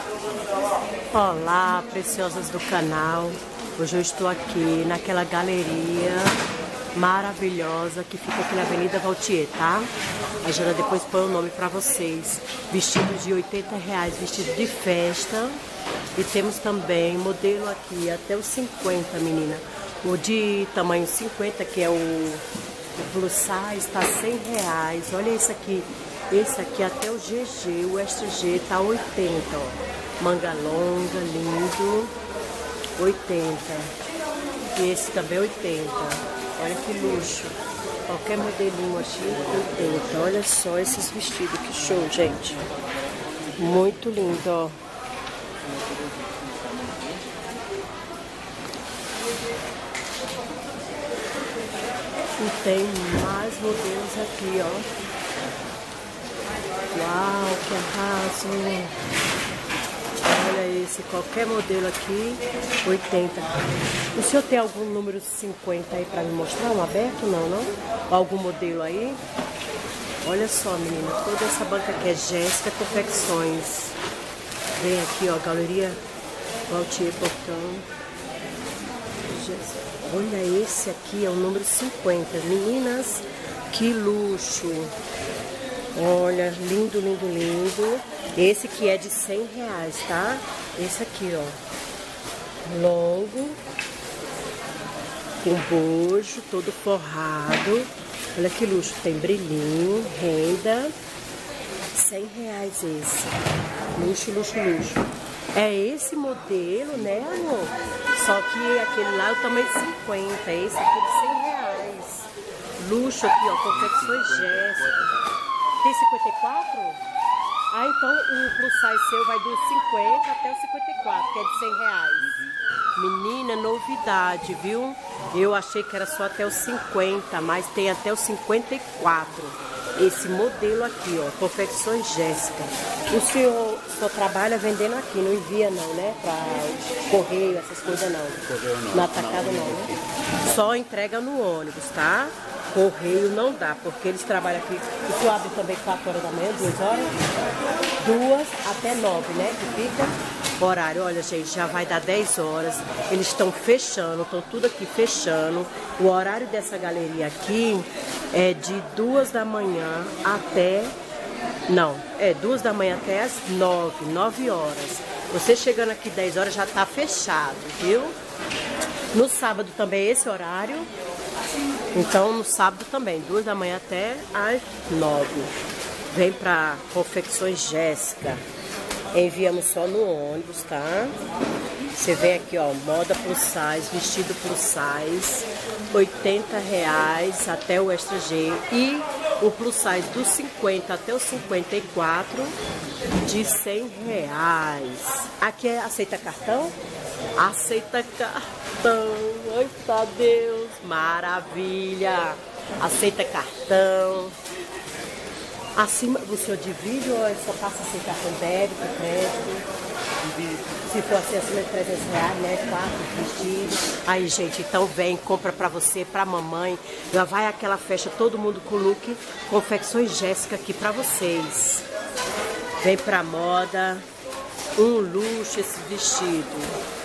Olá, preciosas do canal. Hoje eu estou aqui naquela galeria maravilhosa que fica aqui na Avenida Valtier, tá? A Jana depois põe o nome pra vocês. Vestidos de R$80, vestido de festa. E temos também modelo aqui até os 50, menina. O de tamanho 50, que é o plus size, tá R$100. Olha esse aqui. Esse aqui até o GG, o extra G, tá 80, ó. Manga longa, lindo. 80. E esse também 80. Olha que luxo. Qualquer modelinho aqui, 80. Olha só esses vestidos, que show, gente. Muito lindo, ó. E tem mais modelos aqui, ó. Uau, que arraso! Olha esse, qualquer modelo aqui, 80. O senhor tem algum número 50 aí pra me mostrar? Um aberto? Não? Algum modelo aí? Olha só, menina, toda essa banca aqui é Jéssica Confecções. Vem aqui, ó, Galeria Valtier Portão. Olha esse aqui, é o número 50. Meninas, que luxo! Olha, lindo, lindo, lindo. Esse que é de R$100, tá? Esse aqui, ó. Longo. Com bojo, todo forrado. Olha que luxo. Tem brilhinho, renda. R$100 esse. Luxo, luxo, luxo. É esse modelo, né, amor? Só que aquele lá é o tamanho 50. Esse aqui é de R$100. Luxo aqui, ó. Confecções Jéssica. Tem 54? Ah, então o plus size seu vai dos 50 até o 54, que é de R$100. Menina, novidade, viu? Eu achei que era só até os 50, mas tem até os 54. Esse modelo aqui, ó, Confecções Jéssica. O senhor só trabalha vendendo aqui, não envia não, né? Pra correio, essas coisas não. Correio não. Na atacada não, né? Só entrega no ônibus, tá? Correio não dá, porque eles trabalham aqui. O senhor abre também 4 horas da manhã, 2 horas? 2 até 9, né? Que fica horário. Olha, gente, já vai dar 10 horas. Eles estão fechando, estão tudo aqui fechando. O horário dessa galeria aqui é de 2 da manhã até... Não, é 2 da manhã até as 9 horas. Você chegando aqui 10 horas já tá fechado, viu? No sábado também é esse horário. Então no sábado também, 2 da manhã até às 9. Vem pra Confecções Jéssica. Enviamos só no ônibus, tá? Você vem aqui, ó, moda plus size, vestido plus size, R$80 até o extra G. E o plus size dos 50 até os 54 de R$100. Aqui aceita cartão? Aceita cartão. Eita Deus, maravilha. Aceita cartão. Acima, o senhor divide ou só passa sem cartão débito, crédito? Se for assim, acima de R$300, né? 4 vestidos. Aí, gente, então vem, compra pra você, pra mamãe. Já vai aquela festa, todo mundo com look Confecções Jéssica aqui pra vocês. Vem pra moda. Um luxo esse vestido.